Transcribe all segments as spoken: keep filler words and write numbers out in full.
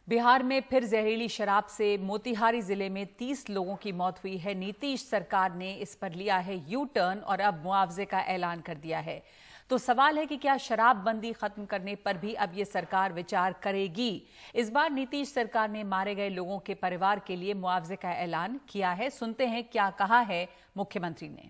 बिहार में फिर जहरीली शराब से मोतिहारी जिले में तीस लोगों की मौत हुई है। नीतीश सरकार ने इस पर लिया है यू टर्न और अब मुआवजे का ऐलान कर दिया है। तो सवाल है कि क्या शराबबंदी खत्म करने पर भी अब ये सरकार विचार करेगी। इस बार नीतीश सरकार ने मारे गए लोगों के परिवार के लिए मुआवजे का ऐलान किया है। सुनते हैं क्या कहा है मुख्यमंत्री ने।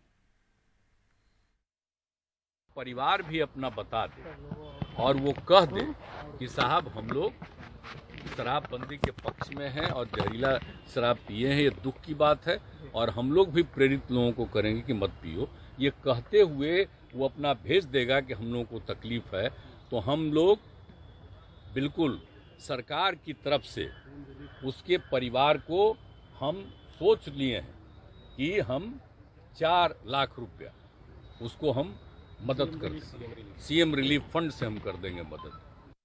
परिवार भी अपना बता दे और वो कह दे कि साहब हम लोग शराबबंदी के पक्ष में हैं और जहरीला शराब पिए हैं, ये दुख की बात है और हम लोग भी प्रेरित लोगों को करेंगे कि मत पियो। ये कहते हुए वो अपना भेज देगा कि हम लोगों को तकलीफ है, तो हम लोग बिल्कुल सरकार की तरफ से उसके परिवार को हम सोच लिए हैं कि हम चार लाख रुपया उसको हम मदद कर देंगे, सीएम रिलीफ फंड से हम कर देंगे मदद।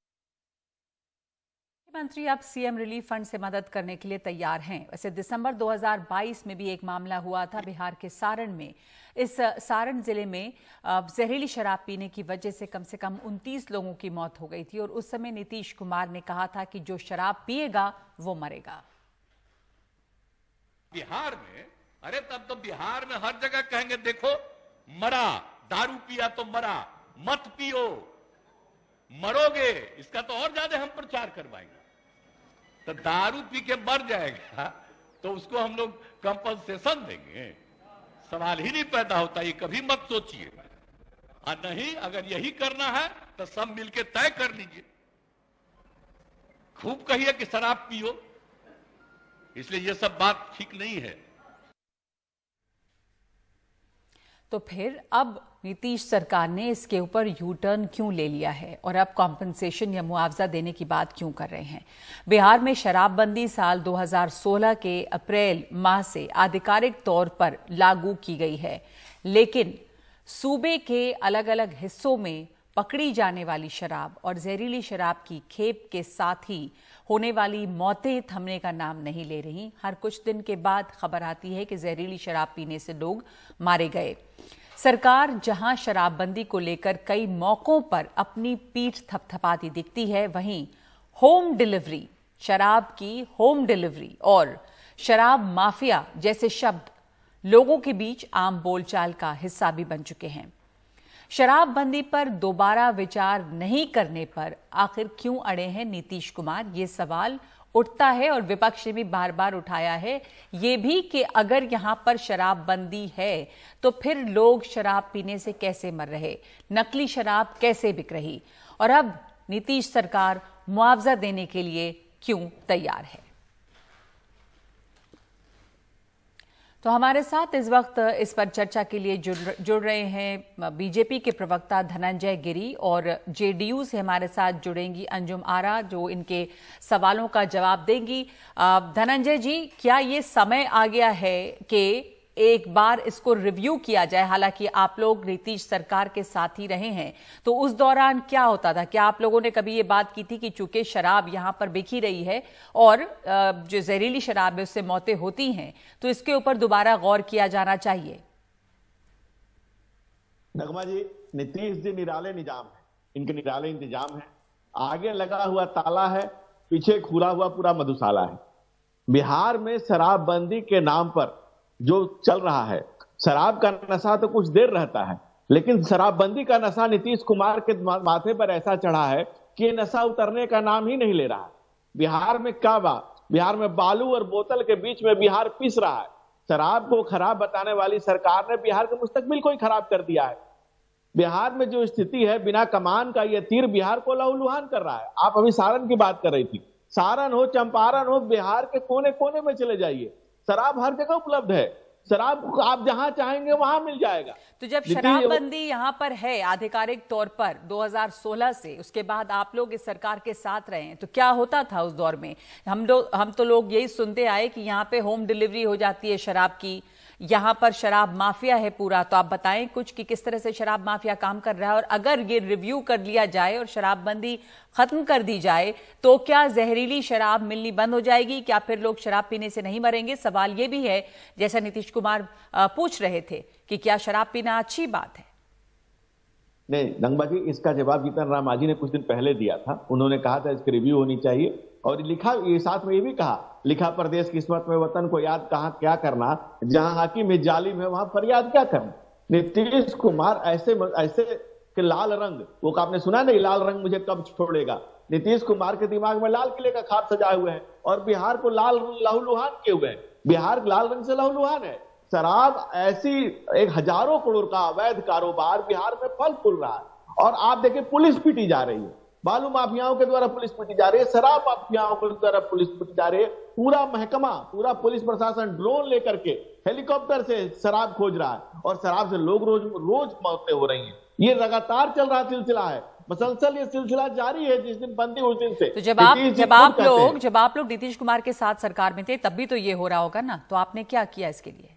मुख्यमंत्री अब सीएम रिलीफ फंड से मदद करने के लिए तैयार हैं। वैसे दिसंबर दो हज़ार बाईस में भी एक मामला हुआ था बिहार के सारण में। इस सारण जिले में जहरीली शराब पीने की वजह से कम से कम उनतीस लोगों की मौत हो गई थी और उस समय नीतीश कुमार ने कहा था कि जो शराब पिएगा वो मरेगा। बिहार में, अरे तब तो बिहार में हर जगह कहेंगे देखो मरा, दारू पिया तो मरा, मत पियो मरोगे, इसका तो और ज्यादा हम प्रचार करवाएंगे। तो दारू पी के मर जाएगा तो उसको हम लोग कंपनसेशन देंगे, सवाल ही नहीं पैदा होता। ये कभी मत सोचिए। और नहीं, अगर यही करना है तो सब मिलके तय कर लीजिए। खूब कहिए कि शराब पियो, इसलिए ये सब बात ठीक नहीं है। तो फिर अब नीतीश सरकार ने इसके ऊपर यू टर्न क्यों ले लिया है और अब कॉम्पनसेशन या मुआवजा देने की बात क्यों कर रहे हैं। बिहार में शराबबंदी साल दो हज़ार सोलह के अप्रैल माह से आधिकारिक तौर पर लागू की गई है, लेकिन सूबे के अलग अलग हिस्सों में पकड़ी जाने वाली शराब और जहरीली शराब की खेप के साथ ही होने वाली मौतें थमने का नाम नहीं ले रही। हर कुछ दिन के बाद खबर आती है कि जहरीली शराब पीने से लोग मारे गए। सरकार जहां शराबबंदी को लेकर कई मौकों पर अपनी पीठ थपथपाती दिखती है, वहीं होम डिलीवरी, शराब की होम डिलीवरी और शराब माफिया जैसे शब्द लोगों के बीच आम बोलचाल का हिस्सा भी बन चुके हैं। शराबबंदी पर दोबारा विचार नहीं करने पर आखिर क्यों अड़े हैं नीतीश कुमार, ये सवाल उठता है और विपक्ष ने भी बार बार उठाया है ये भी कि अगर यहां पर शराबबंदी है तो फिर लोग शराब पीने से कैसे मर रहे, नकली शराब कैसे बिक रही और अब नीतीश सरकार मुआवजा देने के लिए क्यों तैयार है। तो हमारे साथ इस वक्त इस पर चर्चा के लिए जुड़ जुड़ रहे हैं बीजेपी के प्रवक्ता धनंजय गिरी और जेडीयू से हमारे साथ जुड़ेंगी अंजुम आरा, जो इनके सवालों का जवाब देंगी। धनंजय जी, क्या ये समय आ गया है कि एक बार इसको रिव्यू किया जाए? हालांकि आप लोग नीतीश सरकार के साथ ही रहे हैं, तो उस दौरान क्या होता था? क्या आप लोगों ने कभी ये बात की थी कि चूंकि शराब यहां पर बिकी रही है और जो जहरीली शराब है उससे मौतें होती हैं, तो इसके ऊपर दोबारा गौर किया जाना चाहिए? नगमा जी, नीतीश जी निराले निजाम है, इनके निराले इंतजाम है। आगे लगा हुआ ताला है, पीछे खुला हुआ पूरा मधुशाला है। बिहार में शराबबंदी के नाम पर जो चल रहा है, शराब का नशा तो कुछ देर रहता है, लेकिन शराबबंदी का नशा नीतीश कुमार के माथे पर ऐसा चढ़ा है कि ये नशा उतरने का नाम ही नहीं ले रहा है। बिहार में क्या बात, बिहार में बालू और बोतल के बीच में बिहार पिस रहा है। शराब को खराब बताने वाली सरकार ने बिहार के मुस्तकबिल को ही खराब कर दिया है। बिहार में जो स्थिति है, बिना कमान का यह तीर बिहार को लहूलुहान कर रहा है। आप अभी सारण की बात कर रही थी, सारण हो, चंपारण हो, बिहार के कोने कोने में चले जाइए, शराब हर जगह उपलब्ध है। शराब आप जहां चाहेंगे वहां मिल जाएगा। तो जब शराबबंदी यहां पर है आधिकारिक तौर पर दो हज़ार सोलह से, उसके बाद आप लोग इस सरकार के साथ रहे हैं, तो क्या होता था उस दौर में? हम लोग हम तो लोग यही सुनते आए कि यहां पे होम डिलीवरी हो जाती है शराब की, यहां पर शराब माफिया है पूरा। तो आप बताएं कुछ कि किस तरह से शराब माफिया काम कर रहा है और अगर ये रिव्यू कर लिया जाए और शराबबंदी खत्म कर दी जाए तो क्या जहरीली शराब मिलनी बंद हो जाएगी? क्या फिर लोग शराब पीने से नहीं मरेंगे? सवाल ये भी है, जैसा नीतीश कुमार पूछ रहे थे, कि क्या शराब पीना अच्छी बात है? नहीं नंगबा जी, इसका जवाब जीतन राम मांझी ने कुछ दिन पहले दिया था। उन्होंने कहा था इसकी रिव्यू होनी चाहिए और लिखा ये साथ में ये भी कहा, लिखा परदेश किस्मत में वतन को याद कहाँ क्या करना, जहां हाकिम है जालिम है वहां फरियाद क्या करना। नीतीश कुमार ऐसे ऐसे कि लाल रंग, वो आपने सुना नहीं, लाल रंग मुझे कब छोड़ेगा। नीतीश कुमार के दिमाग में लाल किले का खाब सजाए हुए हैं और बिहार को लाल लहूलुहान किए हुए हैं। बिहार लाल रंग से लहूलुहान है। शराब ऐसी एक हजारों करोड़ का अवैध कारोबार बिहार में फल फूल रहा है और आप देखिए पुलिस पीटी जा रही है, बालू माफियाओं के द्वारा पुलिस पीटी जा रही है, शराब माफियाओं के द्वारा पुलिस पीटी जा रही है। पूरा महकमा, पूरा पुलिस प्रशासन ड्रोन लेकर के हेलीकॉप्टर से शराब खोज रहा है और शराब से लोग रोज रोज मौतें हो रही हैं। ये लगातार चल रहा सिलसिला है, मसलसल ये सिलसिला जारी है, जिस दिन बंदी उस दिन से। तो जब आप जब आप लोग जब आप लोग नीतीश कुमार के साथ सरकार में थे तब भी तो ये हो रहा होगा ना, तो आपने क्या किया इसके लिए?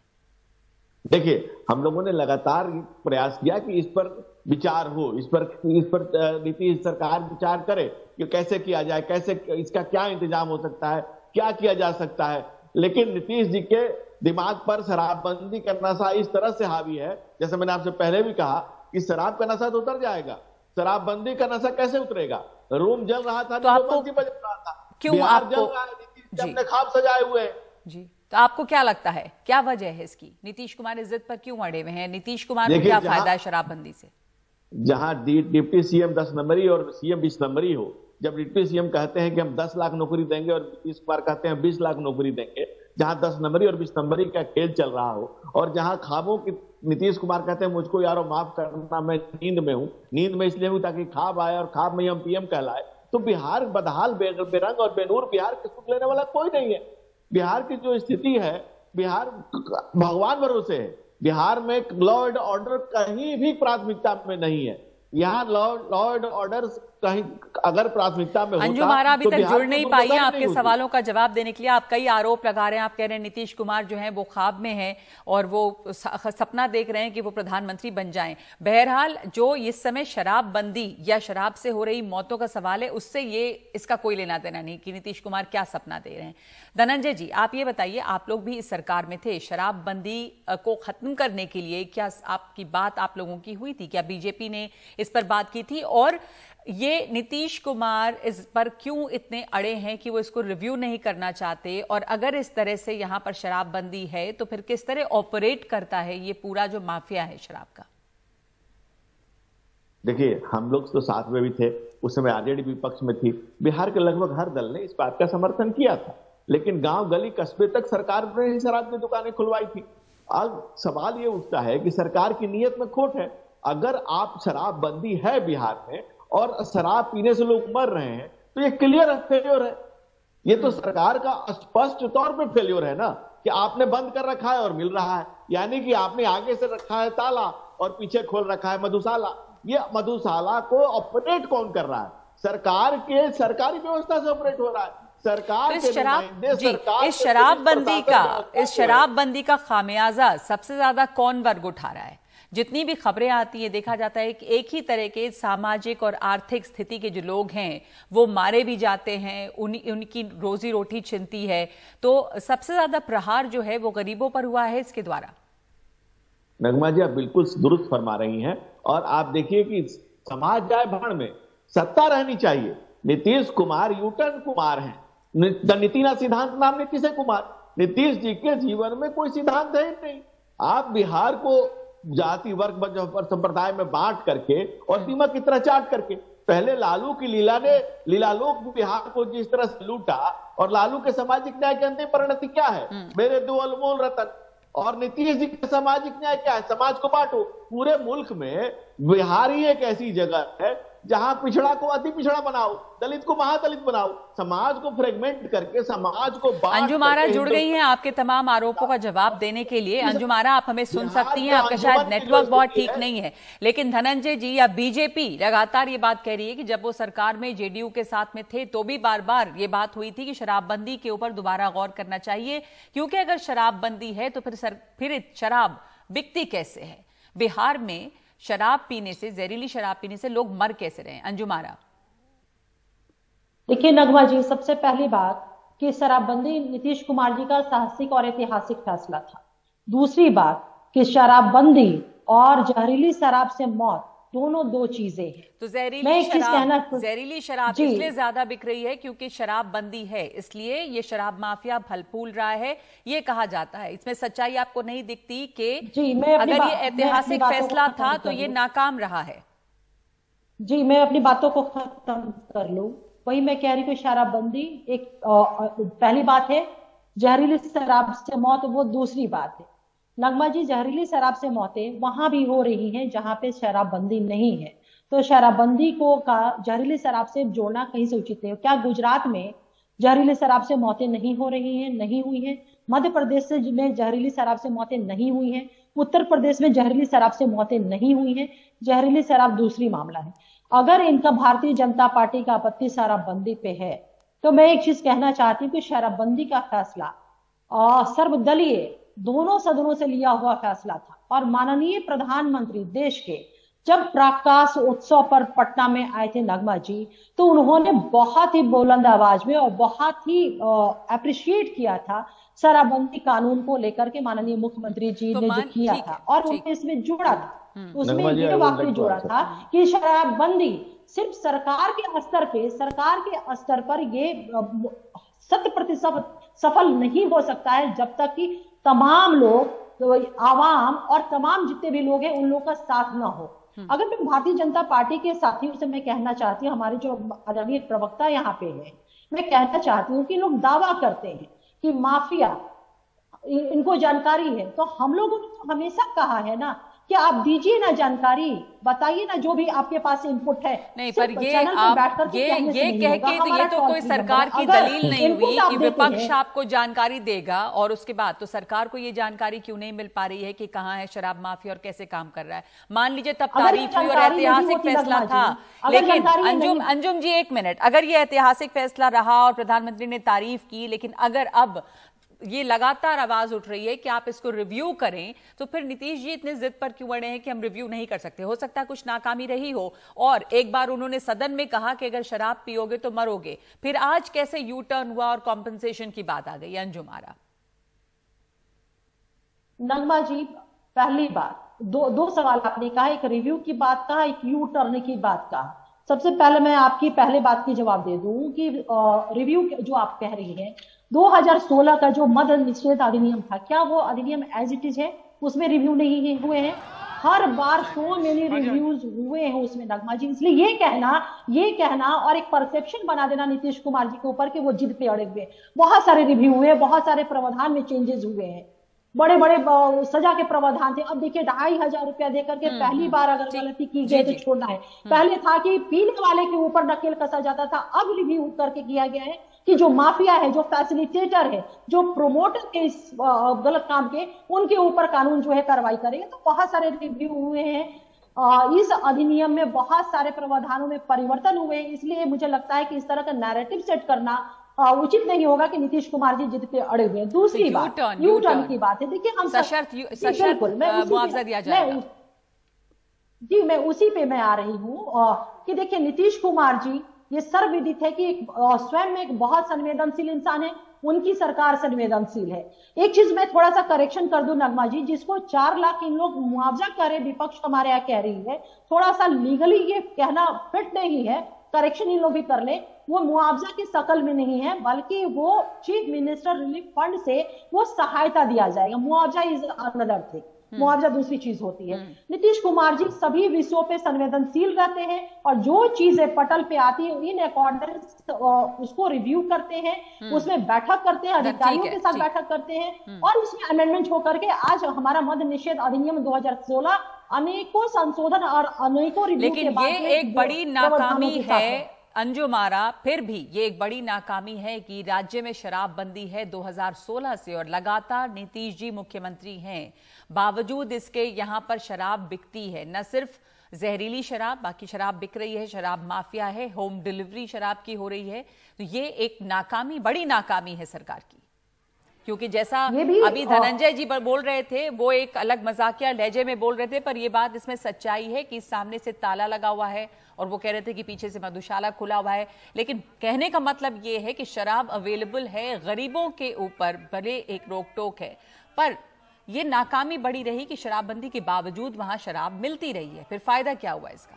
देखिए, हम लोगों ने लगातार प्रयास किया कि इस पर विचार हो, इस पर इस पर नीतीश सरकार विचार करे कि कैसे किया जाए, कैसे इसका क्या इंतजाम हो सकता है, क्या किया जा सकता है। लेकिन नीतीश जी के दिमाग पर शराबबंदी का नशा इस तरह से हावी है, जैसे मैंने आपसे पहले भी कहा कि शराब का नशा तो उतर जाएगा, शराबबंदी का नशा कैसे उतरेगा? रूम जल रहा था, तो आपको बज रहा था, क्यों आपको अपने ख्वाब सजाए हुए हैं जी, तो आपको क्या लगता है क्या वजह है इसकी? नीतीश कुमार इस जिद पर क्यों अड़े हुए हैं? नीतीश कुमार को क्या फायदा है शराबबंदी से? जहां डिप्टी सीएम दस नंबरी और सीएम बीस नंबरी हो, जब डिप्टी सीएम कहते हैं कि हम दस लाख नौकरी देंगे और नीतीश कुमार कहते हैं बीस लाख नौकरी देंगे, जहां दस नंबरी और बीस नंबरी का खेल चल रहा हो और जहां ख्वाबों की नीतीश कुमार कहते हैं मुझको यारो माफ करना, मैं नींद में हूं, नींद में इसलिए हूं ताकि ख्वाब आए और ख्वाब में हम पीएम कहलाए। तो बिहार बदहाल बेरंग और बेनूर बिहार के सुख लेने वाला कोई नहीं है। बिहार की जो स्थिति है, बिहार भगवान भरोसे है। बिहार में लॉ एंड ऑर्डर कहीं भी प्राथमिकता में नहीं है। यहाँ लॉ लॉ एंड ऑर्डर कहीं अगर प्राथमिकता में होता, अंजुम आरा अभी तो तक जुड़ नहीं पाई है आपके सवालों सवालों का जवाब देने के लिए। आप कई आरोप लगा रहे हैं, आप कह रहे हैं नीतीश कुमार जो है वो ख्वाब में है और वो सपना देख रहे हैं कि वो प्रधानमंत्री बन जाएं। बहरहाल जो इस समय शराबबंदी या शराब से हो रही मौतों का सवाल है, उससे ये इसका कोई लेना देना नहीं कि नीतीश कुमार क्या सपना दे रहे हैं। धनंजय जी, आप ये बताइए, आप लोग भी इस सरकार में थे, शराबबंदी को खत्म करने के लिए क्या आपकी बात आप लोगों की हुई थी? क्या बीजेपी ने इस पर बात की थी? और ये नीतीश कुमार इस पर क्यों इतने अड़े हैं कि वो इसको रिव्यू नहीं करना चाहते? और अगर इस तरह से यहां पर शराबबंदी है तो फिर किस तरह ऑपरेट करता है ये पूरा जो माफिया है शराब का? देखिए, हम लोग तो साथ में भी थे, उस समय आरजेडी विपक्ष में थी। बिहार के लगभग हर दल ने इस बात का समर्थन किया था, लेकिन गांव गली कस्बे तक सरकार ने ही शराब की दुकानें खुलवाई थी। अब सवाल ये उठता है कि सरकार की नीयत में खोट है। अगर आप शराबबंदी है बिहार में और शराब पीने से लोग मर रहे हैं तो ये क्लियर फेल्योर है। ये तो सरकार का स्पष्ट तौर पे फेल्योर है ना कि आपने बंद कर रखा है और मिल रहा है, यानी कि आपने आगे से रखा है ताला और पीछे खोल रखा है मधुशाला। ये मधुशाला को ऑपरेट कौन कर रहा है? सरकार के सरकारी व्यवस्था से ऑपरेट हो रहा है। सरकार इस शराब जी इस शराबबंदी का इस शराबबंदी का खामियाजा सबसे ज्यादा कौन वर्ग उठा रहा है? जितनी भी खबरें आती है देखा जाता है कि एक ही तरह के सामाजिक और आर्थिक स्थिति के जो लोग हैं वो मारे भी जाते हैं, उन, उनकी रोजी रोटी छिनती है। तो सबसे ज्यादा प्रहार जो है वो गरीबों पर हुआ है इसके द्वारा। नगमा जी, आप बिल्कुल दुरुस्त फरमा रही हैं। और आप देखिए कि समाज जाए भाड़ में, सत्ता रहनी चाहिए। नीतीश कुमार यूटर्न कुमार हैं। नीति ना सिद्धांत नाम नीतीश कुमार। नीतीश जी के जीवन में कोई सिद्धांत है नहीं। आप बिहार को जाति वर्ग संप्रदाय में बांट करके और सीमा की तरह चाट करके, पहले लालू की लीला ने लीलालोक बिहार को जिस तरह से लूटा, और लालू के सामाजिक न्याय की अंतिम परिणति क्या है? मेरे दो अनमोल रतन। और नीतीश जी का सामाजिक न्याय क्या है? समाज को बांटो। पूरे मुल्क में बिहार ही एक ऐसी जगह है जहां पिछड़ा को अति पिछड़ा बनाओ, दलित को महादलित बनाओ, समाज को फ्रेगमेंट करके समाज को बांट। अंजुम आरा जुड़ गई हैं आपके तमाम आरोपों का जवाब देने के लिए। अंजुम आरा, आप हमें सुन सकती हैं? आपका शायद नेटवर्क बहुत ठीक नहीं है, लेकिन धनंजय जी या बीजेपी लगातार ये बात कह रही है कि जब वो सरकार में जेडीयू के साथ में थे तो भी बार बार ये बात हुई थी कि शराबबंदी के ऊपर दोबारा गौर करना चाहिए, क्योंकि अगर शराबबंदी है तो फिर सर, फिर शराब बिकती कैसे है? बिहार में शराब पीने से, जहरीली शराब पीने से लोग मर कैसे रहे? अंजुम आरा, देखिए नगमा जी, सबसे पहली बात कि शराबबंदी नीतीश कुमार जी का साहसिक और ऐतिहासिक फैसला था। दूसरी बात कि शराबबंदी और जहरीली शराब से मौत दोनों दो चीजें हैं। तो जहरीली शराब जहरीली शराब इसलिए ज्यादा बिक रही है क्योंकि शराब बंदी है, इसलिए ये शराब माफिया फल फूल रहा है, ये कहा जाता है। इसमें सच्चाई आपको नहीं दिखती कि अगर ये ऐतिहासिक फैसला था तो ये नाकाम रहा है। जी, मैं अपनी बातों को खत्म कर लूं। वही मैं कह रही हूँ, शराबबंदी एक आ, पहली बात है, जहरीली शराब से मौत वो दूसरी बात है। नगमा जी, जहरीली शराब से मौतें वहां भी हो रही हैं जहां पे शराबबंदी नहीं है, तो शराबबंदी को का जहरीली शराब से जोड़ना कहीं से उचित नहीं। क्या गुजरात में जहरीली शराब से मौतें नहीं हो रही हैं? नहीं हुई हैं। मध्य प्रदेश से में जहरीली शराब से मौतें नहीं हुई हैं। उत्तर प्रदेश में जहरीली शराब से मौतें नहीं हुई हैं। जहरीली शराब दूसरी मामला है। अगर इनका भारतीय जनता पार्टी का आपत्ति शराबबंदी पे है, तो मैं एक चीज कहना चाहती हूँ कि शराबबंदी का फैसला सर्वदलीय दोनों सदनों से लिया हुआ फैसला था, और माननीय प्रधानमंत्री देश के जब प्रकाश उत्सव पर पटना में आए थे नगमा जी, तो उन्होंने बहुत ही बुलंद आवाज में और बहुत ही अप्रिशिएट किया था शराबबंदी कानून को लेकर के माननीय मुख्यमंत्री जी तो ने जो किया था, और उन्होंने इसमें जोड़ा था, उसमें ये वाक्य जोड़ा था कि शराबबंदी सिर्फ सरकार के स्तर पे सरकार के स्तर पर ये शत प्रतिशत सफल नहीं हो सकता है जब तक कि तमाम लोग, तो आवाम और तमाम जितने भी लोग हैं उन लोगों का साथ ना हो। अगर मैं भारतीय जनता पार्टी के साथियों से मैं कहना चाहती हूँ, हमारे जो आदरणीय प्रवक्ता यहाँ पे है, मैं कहना चाहती हूँ कि लोग दावा करते हैं कि माफिया इनको जानकारी है, तो हम लोगों ने तो हमेशा कहा है ना कि आप दीजिए ना जानकारी, बताइए ना जो भी आपके पास इनपुट है। नहीं, पर ये आप ये ये कह के ये तो कोई सरकार की दलील नहीं हुई कि विपक्ष आपको जानकारी देगा, और उसके बाद तो सरकार को ये जानकारी क्यों नहीं मिल पा रही है कि कहाँ है शराब माफिया और कैसे काम कर रहा है। मान लीजिए तब तारीफ हुई और ऐतिहासिक फैसला था, लेकिन अंजुम अंजुम जी एक मिनट, अगर ये ऐतिहासिक फैसला रहा और प्रधानमंत्री ने तारीफ की, लेकिन अगर अब ये लगातार आवाज उठ रही है कि आप इसको रिव्यू करें, तो फिर नीतीश जी इतने जिद पर क्यों अड़े हैं कि हम रिव्यू नहीं कर सकते? हो सकता है कुछ नाकामी रही हो, और एक बार उन्होंने सदन में कहा कि अगर शराब पियोगे तो मरोगे, फिर आज कैसे यू टर्न हुआ और कॉम्पनसेशन की बात आ गई? अंजुम आरा। नगमा जी, पहली बात, दो दो सवाल आपने कहा, एक रिव्यू की बात कहा, एक यू टर्न की बात कहा। सबसे पहले मैं आपकी पहले बात की जवाब दे दूं कि रिव्यू जो आप कह रही हैं, दो हज़ार सोलह का जो मद्य निषेध अधिनियम था, क्या वो अधिनियम एज इट इज है? उसमें रिव्यू नहीं हुए हैं? हर बार सो मेनी रिव्यूज हुए हैं उसमें नगमा जी। इसलिए ये कहना ये कहना और एक परसेप्शन बना देना नीतीश कुमार जी के ऊपर कि वो जिद पे अड़े हुए, बहुत सारे रिव्यू हुए, बहुत सारे प्रावधान में चेंजेस हुए हैं, बड़े बड़े सजा के प्रावधान थे। अब देखिए, ढाई हजार रुपया देकर के पहली बार अगर गलती की गई तो छोड़ना है। पहले था कि पीने वाले के ऊपर नकेल कसा जाता था, अब रिव्यू करके किया गया है कि जो माफिया है, जो फैसिलिटेटर है, जो प्रोमोटर के इस गलत काम के, उनके ऊपर कानून जो है कार्रवाई करेगा। तो बहुत सारे रिव्यू हुए हैं। इस अधिनियम में बहुत सारे प्रावधानों में परिवर्तन हुए हैं। इसलिए मुझे लगता है कि इस तरह का नैरेटिव सेट करना उचित नहीं होगा कि नीतीश कुमार जी जिद पे अड़े हुए हैं। दूसरी तो बात, यू टर्न की बात है। देखिए, हम सशर्त बिल्कुल मुआवजा दिया जाएगा। जी, मैं उसी पे मैं आ रही हूँ कि देखिए, नीतीश कुमार जी, ये सर्वविदित है कि एक स्वयं में एक बहुत संवेदनशील इंसान है, उनकी सरकार संवेदनशील है। एक चीज मैं थोड़ा सा करेक्शन कर दूं नगमा जी, जिसको चार लाख इन लोग मुआवजा करे, विपक्ष हमारे यहाँ कह रही है, थोड़ा सा लीगली ये कहना फिट नहीं है, करेक्शन इन लोग भी कर ले। वो मुआवजा की शकल में नहीं है, बल्कि वो चीफ मिनिस्टर रिलीफ फंड से वो सहायता दिया जाएगा। मुआवजा इज अनदर थिंग, मुआवजा दूसरी चीज होती है। नीतीश कुमार जी सभी विषयों पे संवेदनशील रहते हैं, और जो चीजें पटल पे आती है इन अकॉर्डेंस उसको रिव्यू करते हैं, उसमें बैठक करते हैं, अधिकारियों के साथ बैठक करते हैं, और उसमें अमेंडमेंट होकर के आज हमारा मद्य निषेध अधिनियम दो हज़ार सोलह अनेकों संशोधन और अनेकों रिव्यू के बाद ये एक बड़ी नाकामी है अंजुम आरा। फिर भी ये एक बड़ी नाकामी है कि राज्य में शराबबंदी है दो हज़ार सोलह से, और लगातार नीतीश जी मुख्यमंत्री हैं, बावजूद इसके यहाँ पर शराब बिकती है। न सिर्फ जहरीली शराब, बाकी शराब बिक रही है, शराब माफिया है, होम डिलीवरी शराब की हो रही है। तो ये एक नाकामी, बड़ी नाकामी है सरकार की, क्योंकि जैसा अभी धनंजय जी बोल रहे थे, वो एक अलग मजाकिया लहजे में बोल रहे थे, पर ये बात इसमें सच्चाई है कि सामने से ताला लगा हुआ है, और वो कह रहे थे कि पीछे से मधुशाला खुला हुआ है। लेकिन कहने का मतलब ये है कि शराब अवेलेबल है, गरीबों के ऊपर भले एक रोक टोक है, पर ये नाकामी बड़ी रही कि शराबबंदी के बावजूद वहां शराब मिलती रही है, फिर फायदा क्या हुआ इसका?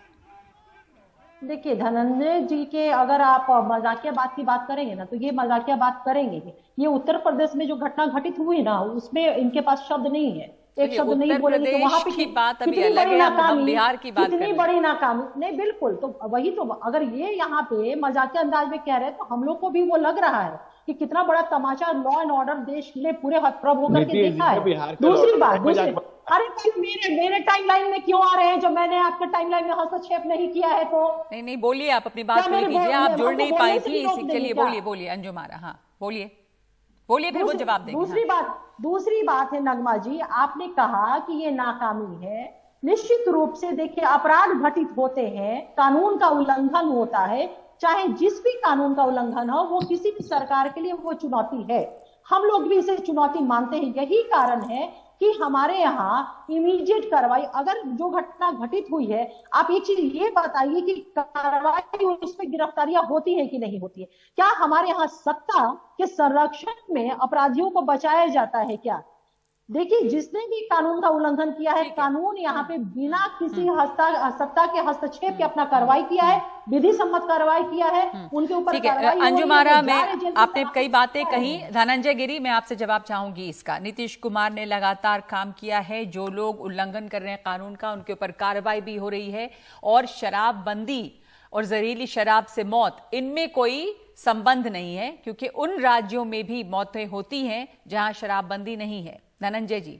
देखिए धनंजय जी के अगर आप मजाकिया बात की बात करेंगे ना, तो ये मजाकिया बात करेंगे। ये उत्तर प्रदेश में जो घटना घटित हुई ना, उसमें इनके पास शब्द नहीं है, एक शब्द नहीं बोलेंगे तो वहां पे की बात अभी कितनी अलग बड़ी है, हम नाकामी, बिहार की बात कितनी बड़ी नाकामी। नहीं बिल्कुल, तो वही तो अगर ये यहाँ पे मजाकिया अंदाज में कह रहे हैं तो हम लोग को भी वो लग रहा है कि कितना बड़ा तमाचा लॉ एंड ऑर्डर देश ने पूरे हतप्रभ होकर के देखा है। दूसरी बात, दूसरी अरे भाई मेरे मेरे टाइमलाइन में क्यों आ रहे हैं, जब मैंने आपके टाइमलाइन में हस्तक्षेप नहीं किया है तो? नहीं नहीं बोलिए, आप अपनी बात पूरी कीजिए, आप जुड़ नहीं पाई थी, चलिए बोलिए बोलिए अंजुम आरा, हाँ बोलिए बोलिए, फिर वो जवाब देंगे। दूसरी हाँ। बात दूसरी बात है नगमा जी, आपने कहा कि ये नाकामी है। निश्चित रूप से देखिए, अपराध घटित होते हैं, कानून का उल्लंघन होता है, चाहे जिस भी कानून का उल्लंघन हो, वो किसी भी सरकार के लिए वो चुनौती है। हम लोग भी इसे चुनौती मानते हैं। यही कारण है कि हमारे यहाँ इमीडिएट कार्रवाई, अगर जो घटना घटित हुई है, आप एक चीज ये बताइए कि कार्रवाई उस पर गिरफ्तारियां होती है कि नहीं होती है? क्या हमारे यहाँ सत्ता के संरक्षण में अपराधियों को बचाया जाता है क्या? देखिए, जिसने भी कानून का उल्लंघन किया है, कानून यहाँ पे बिना किसी हस्ता सत्ता के हस्तक्षेप के अपना कार्रवाई किया है, विधि सम्मत कार्रवाई किया है, उनके ऊपर कार्रवाई। अंजुम आरा में आपने कई बातें कही, धनंजय गिरी मैं आपसे जवाब चाहूंगी इसका। नीतीश कुमार ने लगातार काम किया है, जो लोग उल्लंघन कर रहे हैं कानून का उनके ऊपर कार्रवाई भी हो रही है, और शराबबंदी और जहरीली शराब से मौत, इनमें कोई संबंध नहीं है, क्योंकि उन राज्यों में भी मौतें होती हैं जहां शराबबंदी नहीं है। धनंजय जी।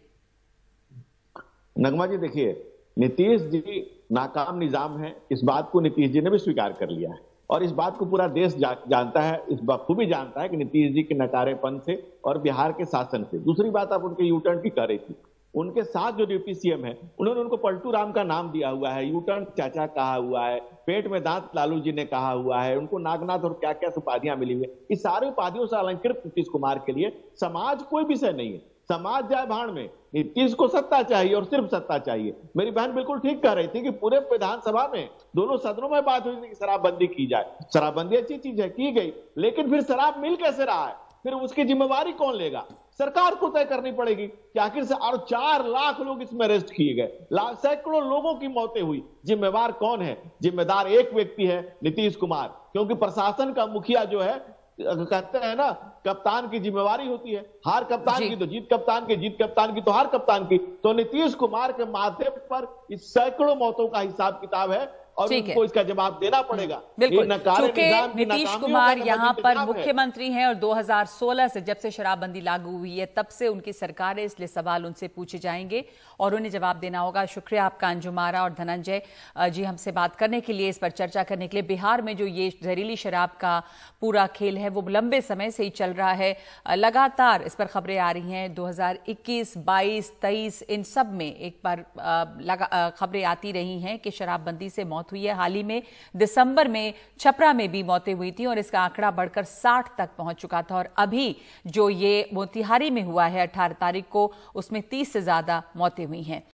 नगमा जी देखिए, नीतीश जी नाकाम निजाम है, इस बात को नीतीश जी ने भी स्वीकार कर लिया है, और इस बात को पूरा देश जा, जानता है, इस बखूबी जानता है कि नीतीश जी के नकारेपन से और बिहार के शासन से। दूसरी बात आप उनके यू टर्न की कर रही थी, उनके साथ जो डिप्टी सीएम है उन्होंने उनको पलटू राम का नाम दिया हुआ है, यू टर्न चाचा कहा हुआ है, पेट में दांत लालू जी ने कहा हुआ है, उनको नागनाथ और क्या क्या उपाधियां मिली हुई है। इस सारी उपाधियों से अलंकृत नीतीश कुमार के लिए समाज कोई विषय नहीं है। समाज जाए भाड़ में, नीतीश को सत्ता चाहिए और सिर्फ सत्ता चाहिए। मेरी बहन बिल्कुल ठीक कह रही थी कि पूरे विधानसभा में दोनों सदनों में बात हुई थी कि शराबबंदी की जाए। शराबबंदी अच्छी चीज है, की गई, लेकिन फिर शराब मिल कैसे रहा है, फिर उसकी जिम्मेवारी कौन लेगा? सरकार को तय करनी पड़ेगी कि आखिर से और चार लाख लोग इसमें अरेस्ट किए गए, सैकड़ों लोगों की मौतें हुई, जिम्मेवार कौन है? जिम्मेदार एक व्यक्ति है, नीतीश कुमार, क्योंकि प्रशासन का मुखिया जो है, कहते हैं ना कप्तान की जिम्मेवारी होती है, हार कप्तान की तो जीत कप्तान की, जीत कप्तान की तो हार कप्तान की। तो नीतीश कुमार के माथे पर इस सैकड़ों मौतों का हिसाब किताब है और उनको इसका जवाब देना पड़ेगा। बिल्कुल, क्योंकि नीतीश कुमार यहाँ पर मुख्यमंत्री हैं और दो हज़ार सोलह से, जब से शराबबंदी लागू हुई है, तब से उनकी सरकार है, इसलिए सवाल उनसे पूछे जाएंगे और उन्हें जवाब देना होगा। शुक्रिया आपका अंजुम आरा और धनंजय जी हमसे बात करने के लिए, इस पर चर्चा करने के लिए। बिहार में जो ये जहरीली शराब का पूरा खेल है वो लंबे समय से ही चल रहा है, लगातार इस पर खबरें आ रही हैं। दो हज़ार इक्कीस, बाईस, तेईस इन सब में एक बार खबरें आती रही हैं कि शराबबंदी से मौत हुई है। हाल ही में दिसंबर में छपरा में भी मौतें हुई थी और इसका आंकड़ा बढ़कर साठ तक पहुंच चुका था, और अभी जो ये मोतिहारी में हुआ है अठारह तारीख को, उसमें तीस से ज्यादा मौतें हुई हैं।